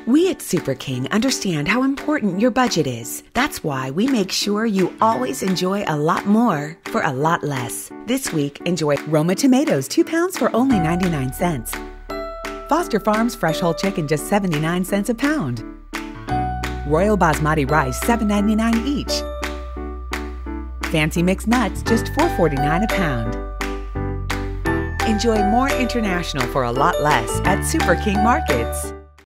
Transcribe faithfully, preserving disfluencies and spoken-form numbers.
We at Super King understand how important your budget is. That's why we make sure you always enjoy a lot more for a lot less. This week, enjoy Roma tomatoes, two pounds for only ninety-nine cents. Foster Farms fresh whole chicken, just seventy-nine cents a pound. Royal Basmati rice, seven ninety-nine each. Fancy mixed nuts, just four forty-nine a pound. Enjoy more international for a lot less at Super King Markets.